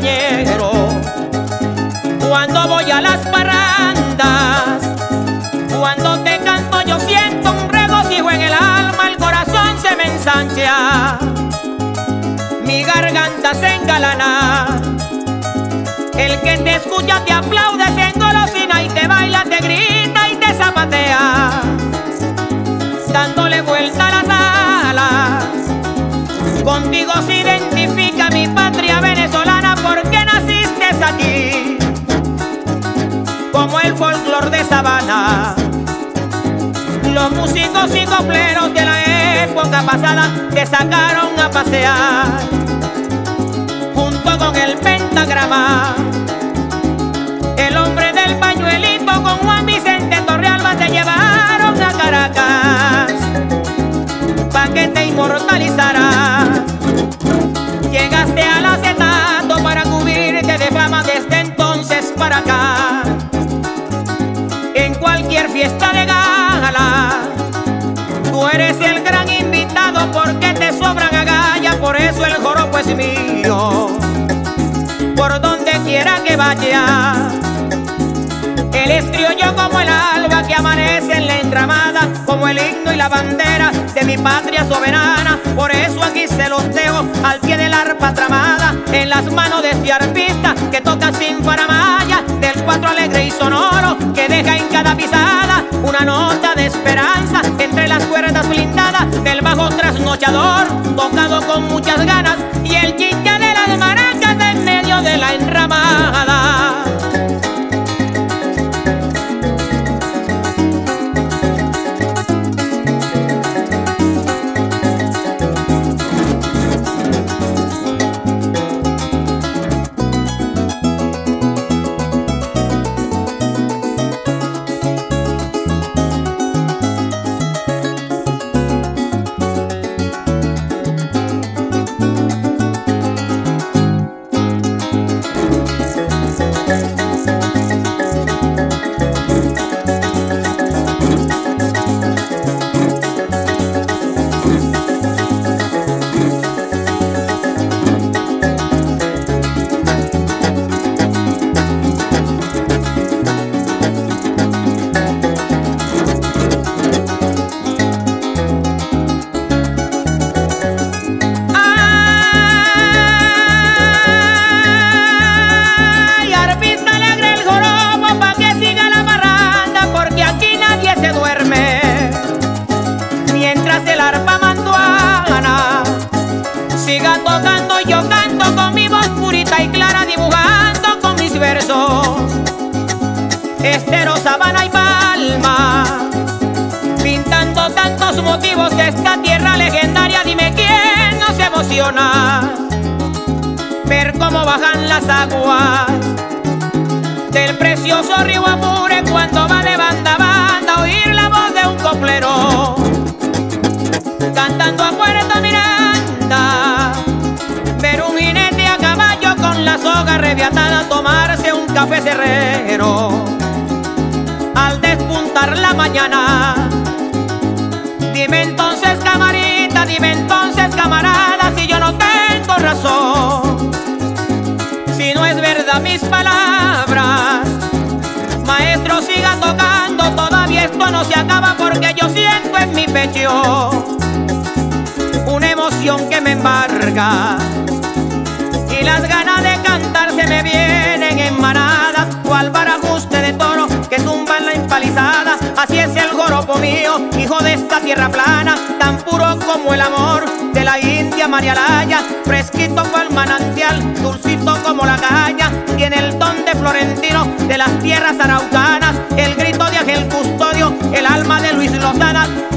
compañero. Cuando voy a las parrandas, cuando te canto yo siento un regocijo en el alma, el corazón se me ensancha, mi garganta se engalana. El que te escucha te aplaude, se engolosina y te baila, te grita y te zapatea, dándole vuelta a la sala. Contigo se identifica mi patria venezolana, porque naciste aquí, como el folclor de Sabana. Los músicos y copleros de la época pasada te sacaron a pasear, junto con el pentagrama. El hombre del pañuelito con Juan Vicente Torrealba te llevaron a Caracas, pa' que te inmortalizara. Llegaste al acetato para cubrirte de fama desde entonces para acá. En cualquier fiesta de gala, tú eres el gran invitado, porque te sobran agallas, por eso el joropo es mío. Por donde quiera que vaya, él es criollo como el alba que amanece en la enramada, como el himno y la bandera de mi patria soberana. Por eso aquí se los dejo al pie del arpa tramada, en las manos de este arpista que toca sin faramaya, del cuatro alegre y sonoro que deja en cada pisada una nota de esperanza entre las cuerdas blindadas del bajo trasnochador, tocado con muchas ganas, y el chicha de las maracas en medio de la enramada. Siga tocando, yo canto con mi voz purita y clara, dibujando con mis versos Estero, Sabana y Palma, pintando tantos motivos de esta tierra legendaria. Dime quién no se emociona ver cómo bajan las aguas del precioso río Apure cuando va de banda a banda, oír la voz de un coplero cantando a Puerto Miranda, ver un jinete a caballo con la soga reviatada, tomarse un café cerrero al despuntar la mañana. Dime entonces, camarita, dime entonces, camarada, si yo no tengo razón, si no es verdad mis palabras. Maestro, siga tocando, todavía esto no se acaba, porque yo siento en mi pecho una emoción que me embarga, y las ganas de cantar se me vienen en manadas, cual barajuste de toro que tumban la empalizada. Así es el joropo mío, hijo de esta tierra plana, tan puro como el amor de la India Marialaya, fresquito cual manantial, dulcito como la caña, tiene el ton de florentino de las tierras araucanas, el grito de Ángel Custodio, el alma de Luis Lozada,